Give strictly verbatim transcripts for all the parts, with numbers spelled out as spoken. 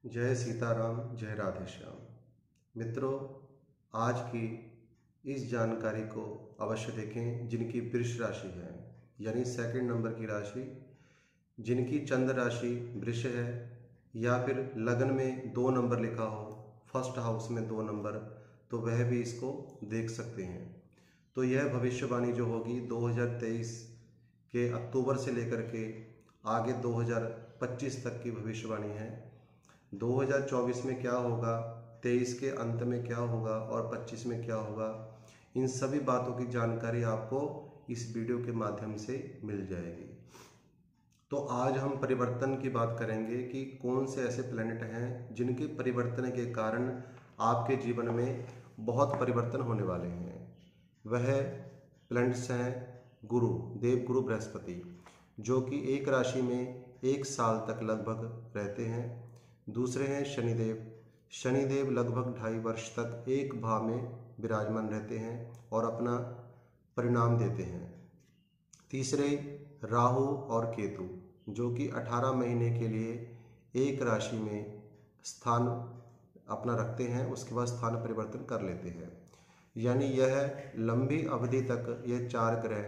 जय सीताराम, जय राधे श्याम। मित्रों, आज की इस जानकारी को अवश्य देखें जिनकी वृष राशि है, यानी सेकंड नंबर की राशि, जिनकी चंद्र राशि वृष है या फिर लगन में दो नंबर लिखा हो, फर्स्ट हाउस में दो नंबर, तो वह भी इसको देख सकते हैं। तो यह भविष्यवाणी जो होगी दो हज़ार तेईस के अक्टूबर से लेकर के आगे दो हज़ार पच्चीस तक की भविष्यवाणी है। दो हज़ार चौबीस में क्या होगा, तेईस के अंत में क्या होगा और पच्चीस में क्या होगा, इन सभी बातों की जानकारी आपको इस वीडियो के माध्यम से मिल जाएगी। तो आज हम परिवर्तन की बात करेंगे कि कौन से ऐसे प्लैनेट हैं जिनके परिवर्तन के कारण आपके जीवन में बहुत परिवर्तन होने वाले हैं। वह प्लैनेट्स हैं गुरु, देवगुरु बृहस्पति, जो कि एक राशि में एक साल तक लगभग रहते हैं। दूसरे हैं शनिदेव। शनिदेव लगभग ढाई वर्ष तक एक भाव में विराजमान रहते हैं और अपना परिणाम देते हैं। तीसरे राहु और केतु, जो कि अठारह महीने के लिए एक राशि में स्थान अपना रखते हैं, उसके बाद स्थान परिवर्तन कर लेते हैं। यानी यह लंबी अवधि तक यह चार ग्रह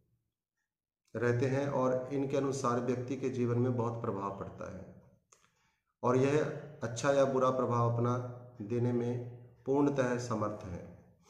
रहते हैं और इनके अनुसार व्यक्ति के जीवन में बहुत प्रभाव पड़ता है और यह अच्छा या बुरा प्रभाव अपना देने में पूर्णतः समर्थ है।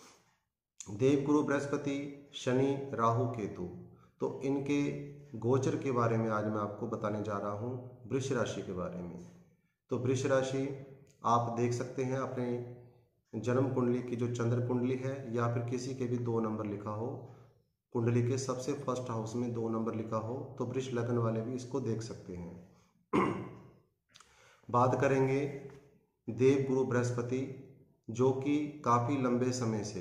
देवगुरु बृहस्पति, शनि, राहु, केतु, तो इनके गोचर के बारे में आज मैं आपको बताने जा रहा हूँ, वृष राशि के बारे में। तो वृष राशि आप देख सकते हैं अपने जन्म कुंडली की जो चंद्र कुंडली है, या फिर किसी के भी दो नंबर लिखा हो, कुंडली के सबसे फर्स्ट हाउस में दो नंबर लिखा हो, तो वृष लगन वाले भी इसको देख सकते हैं। बात करेंगे देवगुरु बृहस्पति, जो कि काफी लंबे समय से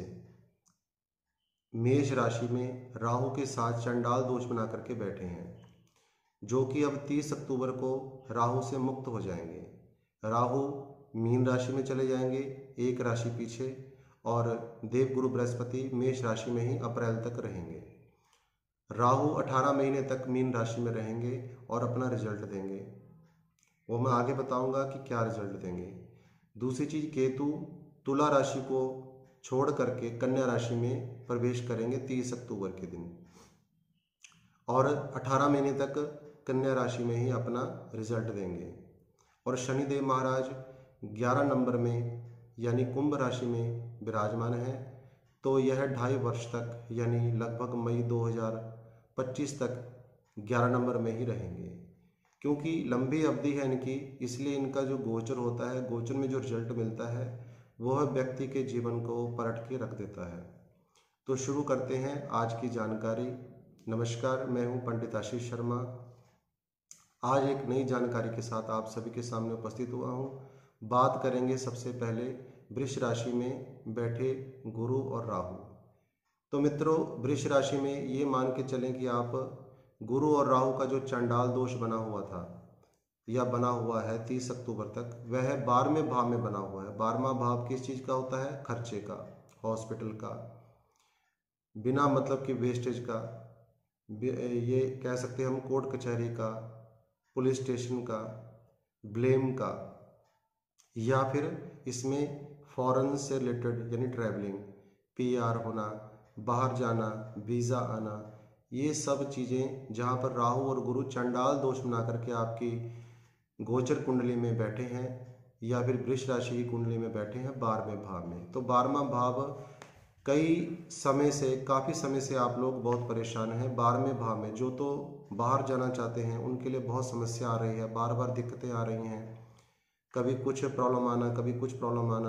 मेष राशि में राहु के साथ चंडाल दोष बना करके बैठे हैं, जो कि अब तीस अक्टूबर को राहु से मुक्त हो जाएंगे। राहु मीन राशि में चले जाएंगे एक राशि पीछे, और देवगुरु बृहस्पति मेष राशि में ही अप्रैल तक रहेंगे। राहु अठारह महीने तक मीन राशि में रहेंगे और अपना रिजल्ट देंगे, वो मैं आगे बताऊंगा कि क्या रिजल्ट देंगे। दूसरी चीज, केतु तुला राशि को छोड़ करके कन्या राशि में प्रवेश करेंगे तीस अक्टूबर के दिन, और अठारह महीने तक कन्या राशि में ही अपना रिजल्ट देंगे। और शनिदेव महाराज ग्यारह नंबर में यानी कुंभ राशि में विराजमान है, तो यह ढाई वर्ष तक यानी लगभग मई दो हज़ार पच्चीस तक ग्यारह नंबर में ही रहेंगे। क्योंकि लंबी अवधि है इनकी, इसलिए इनका जो गोचर होता है, गोचर में जो रिजल्ट मिलता है वह व्यक्ति के जीवन को पलट के रख देता है। तो शुरू करते हैं आज की जानकारी। नमस्कार, मैं हूं पंडित आशीष शर्मा। आज एक नई जानकारी के साथ आप सभी के सामने उपस्थित हुआ हूं। बात करेंगे सबसे पहले वृष राशि में बैठे गुरु और राहु। तो मित्रों, वृष राशि में ये मान के चलें कि आप गुरु और राहु का जो चंडाल दोष बना हुआ था या बना हुआ है तीस अक्टूबर तक, वह बारहवें भाव में बना हुआ है। बारहवां भाव किस चीज का होता है? खर्चे का, हॉस्पिटल का, बिना मतलब कि वेस्टेज का, ये कह सकते हैं हम कोर्ट कचहरी का, पुलिस स्टेशन का, ब्लेम का, या फिर इसमें फॉरेन से रिलेटेड यानी ट्रैवलिंग, पीआर होना, बाहर जाना, वीजा आना, ये सब चीजें जहां पर राहु और गुरु चंडाल दोष बना करके आपकी गोचर कुंडली में बैठे हैं या फिर वृष राशि की कुंडली में बैठे हैं बारहवें भाव में। तो बारहवां भाव कई समय से, काफी समय से आप लोग बहुत परेशान हैं बारहवें भाव में। जो तो बाहर जाना चाहते हैं उनके लिए बहुत समस्या आ रही है, बार बार दिक्कतें आ रही हैं, कभी कुछ प्रॉब्लम आना, कभी कुछ प्रॉब्लम आना।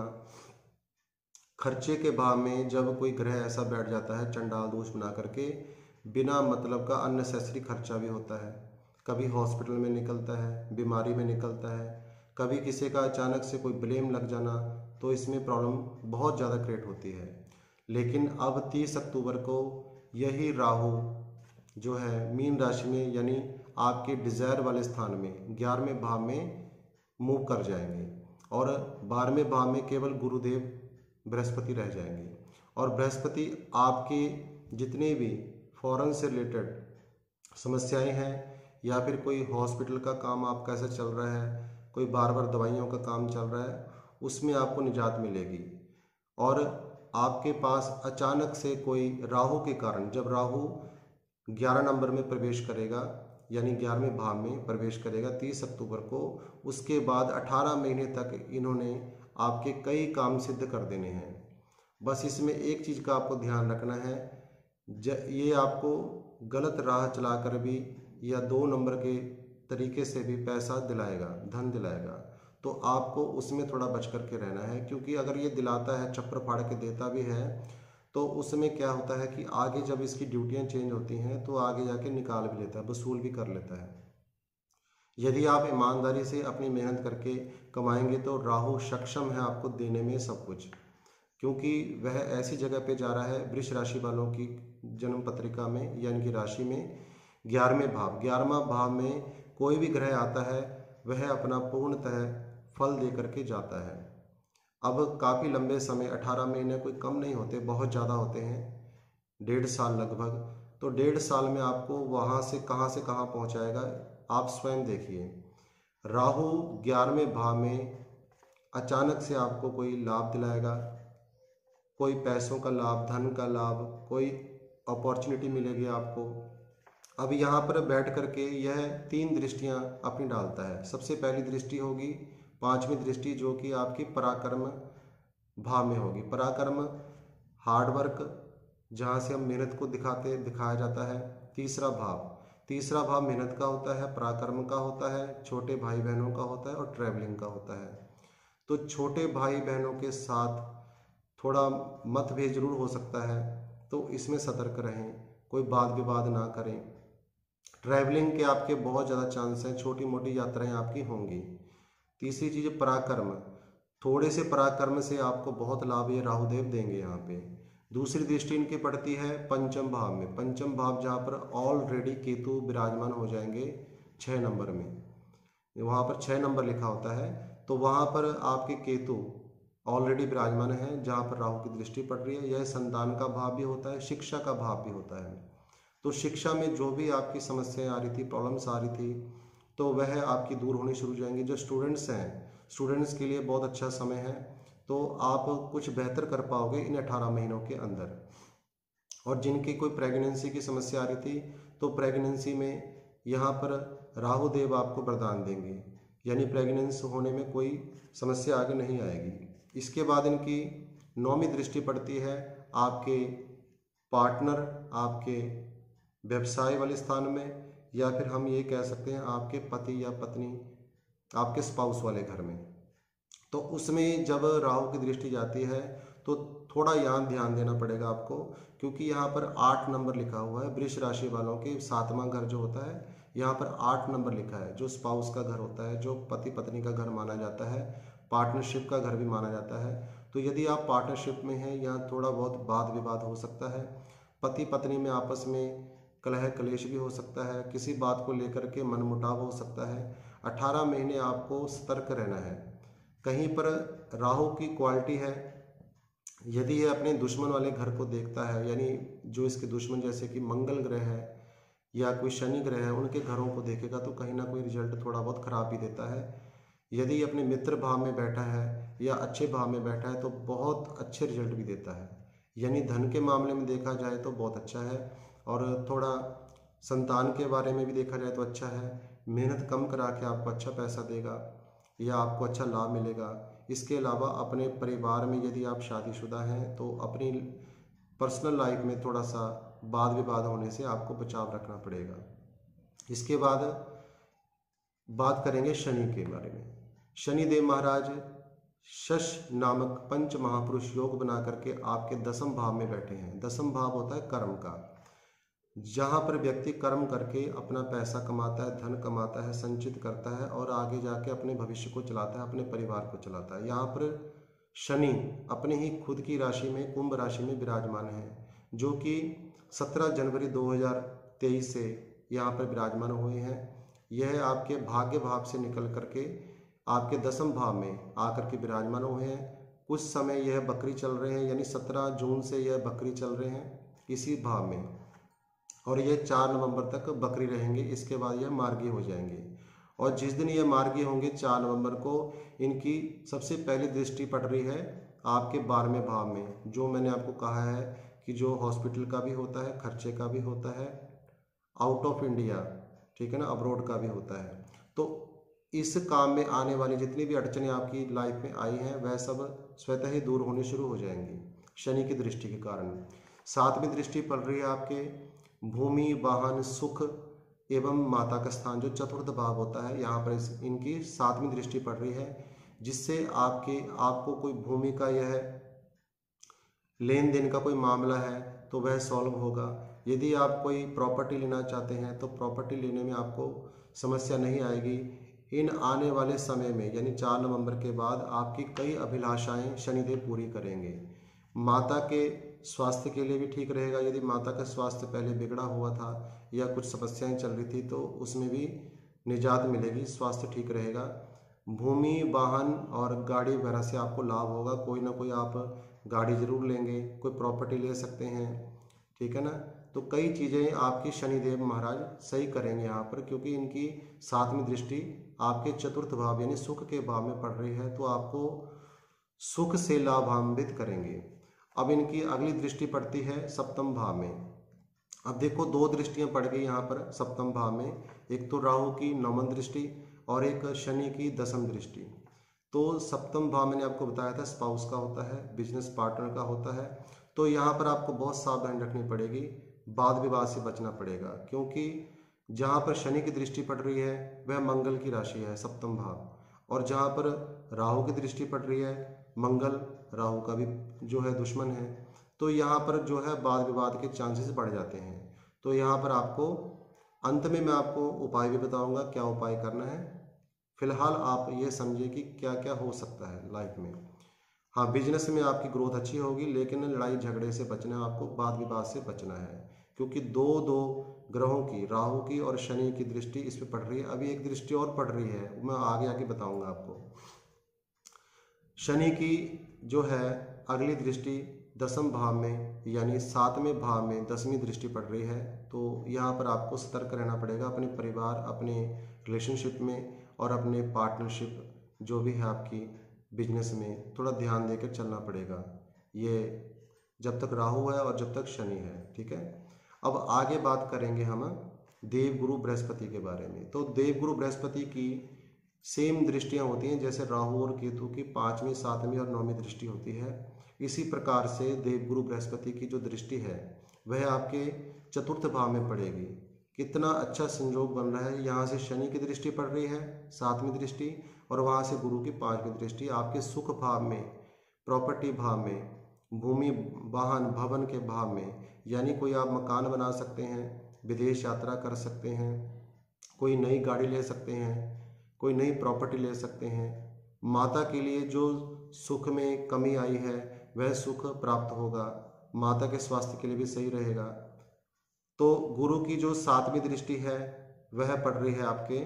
खर्चे के भाव में जब कोई ग्रह ऐसा बैठ जाता है चंडाल दोष बना करके, बिना मतलब का अननेसेसरी खर्चा भी होता है। कभी हॉस्पिटल में निकलता है, बीमारी में निकलता है, कभी किसी का अचानक से कोई ब्लेम लग जाना, तो इसमें प्रॉब्लम बहुत ज़्यादा क्रिएट होती है। लेकिन अब तीस अक्टूबर को यही राहु जो है मीन राशि में यानी आपके डिजायर वाले स्थान में ग्यारहवें भाव में मूव कर जाएंगे, और बारहवें भाव में केवल गुरुदेव बृहस्पति रह जाएंगे। और बृहस्पति आपके जितने भी फॉरेन से रिलेटेड समस्याएं हैं, या फिर कोई हॉस्पिटल का काम आपका ऐसा चल रहा है, कोई बार बार दवाइयों का काम चल रहा है, उसमें आपको निजात मिलेगी। और आपके पास अचानक से कोई राहु के कारण, जब राहु ग्यारह नंबर में प्रवेश करेगा यानी ग्यारहवें भाव में प्रवेश करेगा तीस अक्टूबर को, उसके बाद अठारह महीने तक इन्होंने आपके कई काम सिद्ध कर देने हैं। बस इसमें एक चीज़ का आपको ध्यान रखना है, ज ये आपको गलत राह चलाकर भी या दो नंबर के तरीके से भी पैसा दिलाएगा, धन दिलाएगा, तो आपको उसमें थोड़ा बच कर के रहना है। क्योंकि अगर ये दिलाता है, छप्पर फाड़ के देता भी है, तो उसमें क्या होता है कि आगे जब इसकी ड्यूटियां चेंज होती हैं तो आगे जाके निकाल भी लेता है, वसूल भी कर लेता है। यदि आप ईमानदारी से अपनी मेहनत करके कमाएंगे तो राहु सक्षम है आपको देने में सब कुछ, क्योंकि वह ऐसी जगह पे जा रहा है वृष राशि वालों की जन्म पत्रिका में यानी कि राशि में ग्यारहवें भाव, ग्यारहवां भाव में कोई भी ग्रह आता है वह अपना पूर्णतः फल दे करके जाता है। अब काफ़ी लंबे समय, अठारह महीने कोई कम नहीं होते, बहुत ज़्यादा होते हैं, डेढ़ साल लगभग। तो डेढ़ साल में आपको वहाँ से कहाँ से कहाँ पहुँचाएगा आप स्वयं देखिए। राहु ग्यारहवें भाव में अचानक से आपको कोई लाभ दिलाएगा, कोई पैसों का लाभ, धन का लाभ, कोई अपॉर्चुनिटी मिलेगी आपको। अब यहाँ पर बैठ करके यह तीन दृष्टियाँ अपनी डालता है। सबसे पहली दृष्टि होगी पांचवी दृष्टि, जो कि आपकी पराक्रम भाव में होगी। पराक्रम हार्डवर्क, जहाँ से हम मेहनत को दिखाते दिखाया जाता है। तीसरा भाव तीसरा भाव मेहनत का होता है, पराक्रम का होता है, छोटे भाई बहनों का होता है और ट्रैवलिंग का होता है। तो छोटे भाई बहनों के साथ थोड़ा मतभेद जरूर हो सकता है, तो इसमें सतर्क रहें, कोई वाद विवाद ना करें। ट्रैवलिंग के आपके बहुत ज़्यादा चांस हैं, छोटी मोटी यात्राएं आपकी होंगी। तीसरी चीज़ पराक्रम, थोड़े से पराक्रम से आपको बहुत लाभ ये राहुदेव देंगे यहाँ पे। दूसरी दृष्टि इनकी पड़ती है पंचम भाव में। पंचम भाव जहाँ पर ऑलरेडी केतु विराजमान हो जाएंगे छः नंबर में, वहाँ पर छः नंबर लिखा होता है, तो वहाँ पर आपके केतु ऑलरेडी विराजमान है जहाँ पर राहु की दृष्टि पड़ रही है। यह संतान का भाव भी होता है, शिक्षा का भाव भी होता है। तो शिक्षा में जो भी आपकी समस्याएं आ रही थी, प्रॉब्लम्स आ रही थी, तो वह आपकी दूर होनी शुरू हो जाएंगी। जो स्टूडेंट्स हैं, स्टूडेंट्स के लिए बहुत अच्छा समय है, तो आप कुछ बेहतर कर पाओगे इन अठारह महीनों के अंदर। और जिनकी कोई प्रेगनेंसी की समस्या आ रही थी, तो प्रेगनेंसी में यहाँ पर राहु देव आपको वरदान देंगे, यानी प्रेगनेंस होने में कोई समस्या आगे नहीं आएगी। इसके बाद इनकी नौवीं दृष्टि पड़ती है आपके पार्टनर, आपके व्यवसाय वाले स्थान में, या फिर हम ये कह सकते हैं आपके पति या पत्नी, आपके स्पाउस वाले घर में। तो उसमें जब राहु की दृष्टि जाती है तो थोड़ा यहाँ ध्यान देना पड़ेगा आपको, क्योंकि यहाँ पर आठ नंबर लिखा हुआ है। वृष राशि वालों के सातवां घर जो होता है, यहाँ पर आठ नंबर लिखा है, जो स्पाउस का घर होता है, जो पति पत्नी का घर माना जाता है, पार्टनरशिप का घर भी माना जाता है। तो यदि आप पार्टनरशिप में हैं, यहाँ थोड़ा बहुत वाद विवाद हो सकता है, पति पत्नी में आपस में कलह कलेश भी हो सकता है, किसी बात को लेकर के मनमुटाव हो सकता है। अठारह महीने आपको सतर्क रहना है। कहीं पर राहु की क्वालिटी है, यदि ये अपने दुश्मन वाले घर को देखता है, यानी जो इसके दुश्मन जैसे कि मंगल ग्रह है या कोई शनि ग्रह है, उनके घरों को देखेगा तो कहीं ना कोई रिजल्ट थोड़ा बहुत खराब ही देता है। यदि अपने मित्र भाव में बैठा है या अच्छे भाव में बैठा है तो बहुत अच्छे रिजल्ट भी देता है। यानी धन के मामले में देखा जाए तो बहुत अच्छा है, और थोड़ा संतान के बारे में भी देखा जाए तो अच्छा है। मेहनत कम करा के आपको अच्छा पैसा देगा या आपको अच्छा लाभ मिलेगा। इसके अलावा अपने परिवार में यदि आप शादीशुदा हैं तो अपनी पर्सनल लाइफ में थोड़ा सा वाद विवाद होने से आपको बचाव रखना पड़ेगा। इसके बाद बात करेंगे शनि के बारे में। शनि देव महाराज शश नामक पंच महापुरुष योग बना करके आपके दसम भाव में बैठे हैं। दसम भाव होता है कर्म का, जहाँ पर व्यक्ति कर्म करके अपना पैसा कमाता है, धन कमाता है, संचित करता है और आगे जाके अपने भविष्य को चलाता है, अपने परिवार को चलाता है। यहाँ पर शनि अपने ही खुद की राशि में, कुंभ राशि में विराजमान है, जो कि सत्रह जनवरी दो हज़ार तेईस से यहाँ पर विराजमान हुए हैं। यह आपके भाग्य भाव से निकल करके आपके दसम भाव में आकर के विराजमान हुए हैं। कुछ समय यह बकरी चल रहे हैं, यानी सत्रह जून से यह बकरी चल रहे हैं इसी भाव में, और ये चार नवंबर तक बकरी रहेंगे। इसके बाद यह मार्गी हो जाएंगे और जिस दिन ये मार्गी होंगे चार नवंबर को, इनकी सबसे पहली दृष्टि पड़ रही है आपके बारहवें भाव में, जो मैंने आपको कहा है कि जो हॉस्पिटल का भी होता है, खर्चे का भी होता है, आउट ऑफ इंडिया, ठीक है ना, अब्रॉड का भी होता है। तो इस काम में आने वाली जितनी भी अड़चनें आपकी लाइफ में आई हैं वह सब स्वतः ही दूर होनी शुरू हो जाएंगी शनि की दृष्टि के कारण। सातवीं दृष्टि पड़ रही है आपके भूमि, वाहन, सुख एवं माता का स्थान, जो चतुर्थ भाव होता है, यहाँ पर इस इनकी सातवीं दृष्टि पड़ रही है, जिससे आपके आपको कोई भूमि का यह लेन देन का कोई मामला है तो वह सॉल्व होगा। यदि आप कोई प्रॉपर्टी लेना चाहते हैं तो प्रॉपर्टी लेने में आपको समस्या नहीं आएगी। इन आने वाले समय में यानी चार नवंबर के बाद आपकी कई अभिलाषाएं शनिदेव पूरी करेंगे। माता के स्वास्थ्य के लिए भी ठीक रहेगा। यदि माता का स्वास्थ्य पहले बिगड़ा हुआ था या कुछ समस्याएं चल रही थी तो उसमें भी निजात मिलेगी, स्वास्थ्य ठीक रहेगा। भूमि, वाहन और गाड़ी वगैरह से आपको लाभ होगा। कोई ना कोई आप गाड़ी जरूर लेंगे, कोई प्रॉपर्टी ले सकते हैं, ठीक है ना। तो कई चीज़ें आपकी शनिदेव महाराज सही करेंगे यहाँ पर, क्योंकि इनकी सातवीं दृष्टि आपके चतुर्थ भाव यानी सुख के भाव में पड़ रही है, तो आपको सुख से लाभान्वित करेंगे। अब इनकी अगली दृष्टि पड़ती है सप्तम भाव में। अब देखो दो दृष्टियां पड़ गई यहाँ पर सप्तम भाव में, एक तो राहु की नवम दृष्टि और एक शनि की दसम दृष्टि। तो सप्तम भाव मैंने आपको बताया था स्पाउस का होता है, बिजनेस पार्टनर का होता है। तो यहाँ पर आपको बहुत सावधानी रखनी पड़ेगी, वाद विवाद से बचना पड़ेगा, क्योंकि जहाँ पर शनि की दृष्टि पड़ रही है वह मंगल की राशि है सप्तम भाव, और जहाँ पर राहु की दृष्टि पड़ रही है मंगल राहु का भी जो है दुश्मन है, तो यहाँ पर जो है वाद विवाद के चांसेस बढ़ जाते हैं। तो यहाँ पर आपको अंत में मैं आपको उपाय भी बताऊंगा क्या उपाय करना है। फिलहाल आप ये समझिए कि क्या क्या हो सकता है लाइफ में। हाँ, बिजनेस में आपकी ग्रोथ अच्छी होगी, लेकिन लड़ाई झगड़े से बचना है, आपको वाद विवाद से बचना है, क्योंकि दो दो ग्रहों की, राहु की और शनि की दृष्टि इस पे पड़ रही है। अभी एक दृष्टि और पड़ रही है, मैं आगे आगे बताऊंगा आपको। शनि की जो है अगली दृष्टि दसम भाव में यानी सातवें भाव में दसवीं दृष्टि पड़ रही है। तो यहाँ पर आपको सतर्क रहना पड़ेगा अपने परिवार, अपने रिलेशनशिप में और अपने पार्टनरशिप जो भी है आपकी बिजनेस में, थोड़ा ध्यान देकर चलना पड़ेगा, ये जब तक राहु है और जब तक शनि है, ठीक है। अब आगे बात करेंगे हम देवगुरु बृहस्पति के बारे में। तो देवगुरु बृहस्पति की सेम दृष्टियां होती हैं, जैसे राहु और केतु की पांचवी, सातवीं और नौवीं दृष्टि होती है, इसी प्रकार से देवगुरु बृहस्पति की जो दृष्टि है वह आपके चतुर्थ भाव में पड़ेगी। कितना अच्छा संयोग बन रहा है, यहाँ से शनि की दृष्टि पड़ रही है सातवीं दृष्टि, और वहाँ से गुरु की पांचवी दृष्टि आपके सुख भाव में, प्रॉपर्टी भाव में, भूमि, वाहन, भवन के भाव में, यानी कोई आप मकान बना सकते हैं, विदेश यात्रा कर सकते हैं, कोई नई गाड़ी ले सकते हैं, कोई नई प्रॉपर्टी ले सकते हैं। माता के लिए जो सुख में कमी आई है वह सुख प्राप्त होगा, माता के स्वास्थ्य के लिए भी सही रहेगा। तो गुरु की जो सातवीं दृष्टि है वह पड़ रही है आपके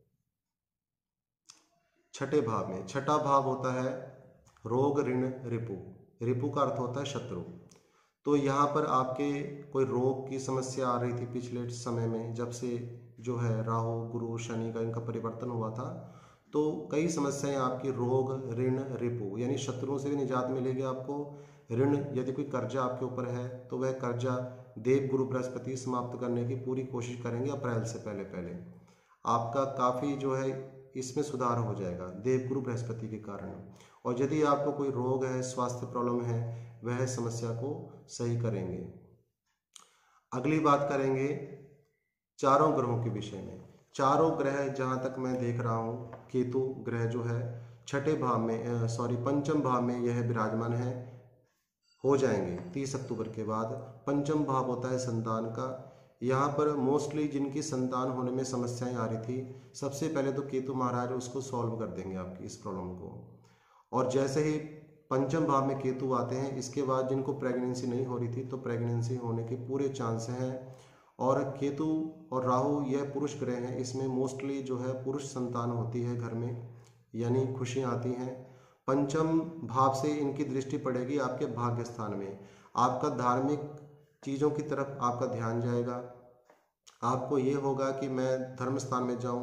छठे भाव में। छठा भाव होता है रोग, ऋण, रिपु। रिपु का अर्थ होता है शत्रु। तो यहाँ पर आपके कोई रोग की समस्या आ रही थी पिछले समय में, जब से जो है राहु, गुरु, शनि का इनका परिवर्तन हुआ था, तो कई समस्याएं आपकी रोग, ऋण, रिपु यानी शत्रुओं से भी निजात मिलेगी आपको। ऋण, यदि कोई कर्जा आपके ऊपर है तो वह कर्जा देव गुरु बृहस्पति समाप्त करने की पूरी कोशिश करेंगे अप्रैल से पहले पहले। आपका काफ़ी जो है इसमें सुधार हो जाएगा देव गुरु बृहस्पति के कारण। और यदि आपको कोई रोग है, स्वास्थ्य प्रॉब्लम है, वह समस्या को सही करेंगे। अगली बात करेंगे चारों ग्रहों के विषय में। चारों ग्रह जहाँ तक मैं देख रहा हूँ, केतु ग्रह जो है छठे भाव में, सॉरी पंचम भाव में यह विराजमान है, हो जाएंगे तीस अक्टूबर के बाद। पंचम भाव होता है संतान का। यहाँ पर मोस्टली जिनकी संतान होने में समस्याएं आ रही थी, सबसे पहले तो केतु महाराज उसको सॉल्व कर देंगे आपकी इस प्रॉब्लम को। और जैसे ही पंचम भाव में केतु आते हैं, इसके बाद जिनको प्रेगनेंसी नहीं हो रही थी तो प्रेगनेंसी होने के पूरे चांस हैं। और केतु और राहु यह पुरुष ग्रह हैं, इसमें मोस्टली जो है पुरुष संतान होती है घर में, यानी खुशियाँ आती हैं। पंचम भाव से इनकी दृष्टि पड़ेगी आपके भाग्य स्थान में। आपका धार्मिक चीज़ों की तरफ आपका ध्यान जाएगा। आपको ये होगा कि मैं धर्म स्थान में जाऊं,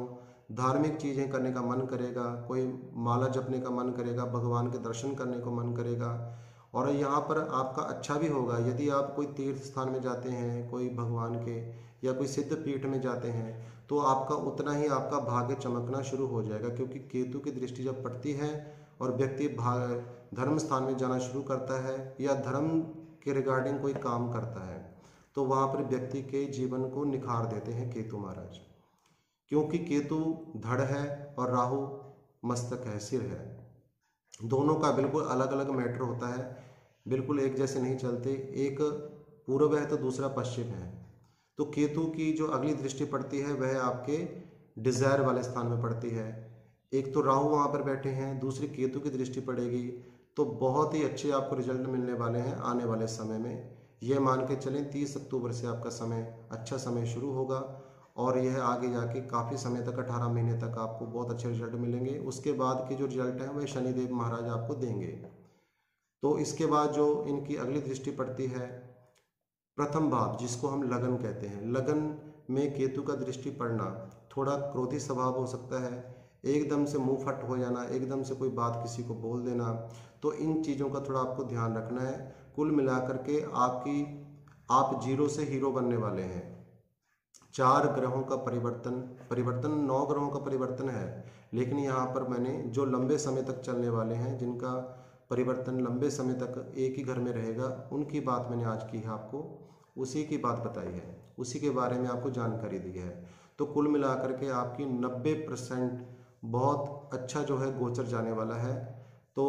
धार्मिक चीज़ें करने का मन करेगा, कोई माला जपने का मन करेगा, भगवान के दर्शन करने को मन करेगा। और यहाँ पर आपका अच्छा भी होगा यदि आप कोई तीर्थ स्थान में जाते हैं, कोई भगवान के या कोई सिद्ध पीठ में जाते हैं, तो आपका उतना ही आपका भाग्य चमकना शुरू हो जाएगा, क्योंकि केतु की दृष्टि जब पड़ती है और व्यक्ति भाग धर्म स्थान में जाना शुरू करता है या धर्म के रिगार्डिंग कोई काम करता है, तो वहाँ पर व्यक्ति के जीवन को निखार देते हैं केतु महाराज। क्योंकि केतु धड़ है और राहु मस्तक है, सिर है। दोनों का बिल्कुल अलग अलग मैटर होता है, बिल्कुल एक जैसे नहीं चलते। एक पूर्व है तो दूसरा पश्चिम है। तो केतु की जो अगली दृष्टि पड़ती है वह आपके डिजायर वाले स्थान में पड़ती है। एक तो राहु वहाँ पर बैठे हैं, दूसरी केतु की दृष्टि पड़ेगी, तो बहुत ही अच्छे आपको रिजल्ट मिलने वाले हैं आने वाले समय में। यह मान के चलें तीस अक्टूबर से आपका समय अच्छा समय शुरू होगा और यह आगे जाके काफ़ी समय तक अठारह महीने तक आपको बहुत अच्छे रिजल्ट मिलेंगे। उसके बाद के जो रिजल्ट हैं वह शनिदेव महाराज आपको देंगे। तो इसके बाद जो इनकी अगली दृष्टि पड़ती है प्रथम भाव, जिसको हम लगन कहते हैं। लगन में केतु का दृष्टि पड़ना थोड़ा क्रोधी स्वभाव हो सकता है, एकदम से मुंह फट हो जाना, एकदम से कोई बात किसी को बोल देना, तो इन चीज़ों का थोड़ा आपको ध्यान रखना है। कुल मिलाकर के आपकी आप जीरो से हीरो बनने वाले हैं। चार ग्रहों का परिवर्तन परिवर्तन नौ ग्रहों का परिवर्तन है, लेकिन यहाँ पर मैंने जो लंबे समय तक चलने वाले हैं, जिनका परिवर्तन लंबे समय तक एक ही घर में रहेगा, उनकी बात मैंने आज की है, आपको उसी की बात बताई है, उसी के बारे में आपको जानकारी दी है। तो कुल मिलाकर के आपकी नब्बे परसेंट बहुत अच्छा जो है गोचर जाने वाला है। तो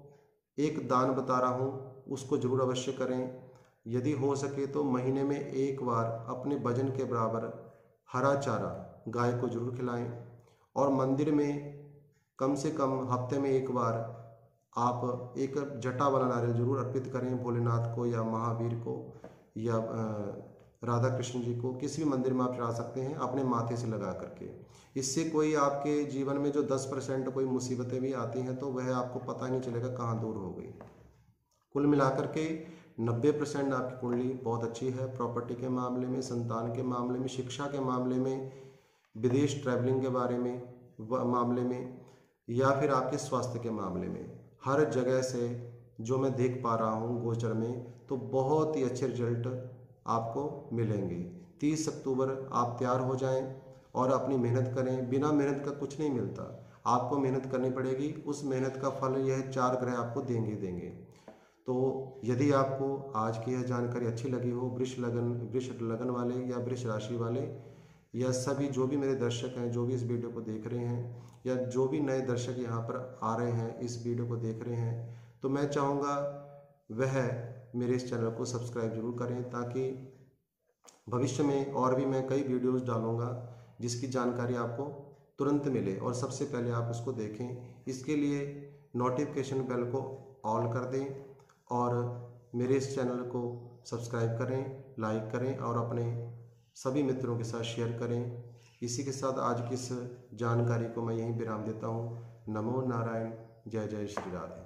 एक दान बता रहा हूँ, उसको जरूर अवश्य करें। यदि हो सके तो महीने में एक बार अपने वजन के बराबर हरा चारा गाय को जरूर खिलाएं, और मंदिर में कम से कम हफ्ते में एक बार आप एक जटा वाला नारियल जरूर अर्पित करें भोलेनाथ को या महावीर को या राधा कृष्ण जी को। किसी भी मंदिर में आप चढ़ा सकते हैं अपने माथे से लगा करके। इससे कोई आपके जीवन में जो दस परसेंट कोई मुसीबतें भी आती हैं तो वह आपको पता नहीं चलेगा कहाँ दूर हो गई। कुल मिलाकर के नब्बे परसेंट आपकी कुंडली बहुत अच्छी है। प्रॉपर्टी के मामले में, संतान के मामले में, शिक्षा के मामले में, विदेश ट्रैवलिंग के बारे में मामले में, या फिर आपके स्वास्थ्य के मामले में, हर जगह से जो मैं देख पा रहा हूँ गोचर में, तो बहुत ही अच्छे रिजल्ट आपको मिलेंगे। तीस अक्टूबर आप तैयार हो जाएं और अपनी मेहनत करें। बिना मेहनत का कुछ नहीं मिलता, आपको मेहनत करनी पड़ेगी। उस मेहनत का फल यह चार ग्रह आपको देंगे देंगे तो यदि आपको आज की यह जानकारी अच्छी लगी हो, वृष लगन वृष लगन वाले या वृष राशि वाले या सभी जो भी मेरे दर्शक हैं, जो भी इस वीडियो को देख रहे हैं, या जो भी नए दर्शक यहाँ पर आ रहे हैं इस वीडियो को देख रहे हैं, तो मैं चाहूँगा वह मेरे इस चैनल को सब्सक्राइब जरूर करें, ताकि भविष्य में और भी मैं कई वीडियोस डालूँगा जिसकी जानकारी आपको तुरंत मिले और सबसे पहले आप उसको देखें। इसके लिए नोटिफिकेशन बेल को ऑल कर दें और मेरे इस चैनल को सब्सक्राइब करें, लाइक करें और अपने सभी मित्रों के साथ शेयर करें। इसी के साथ आज की इस जानकारी को मैं यहीं विराम देता हूँ। नमो नारायण, जय जय श्री राधे।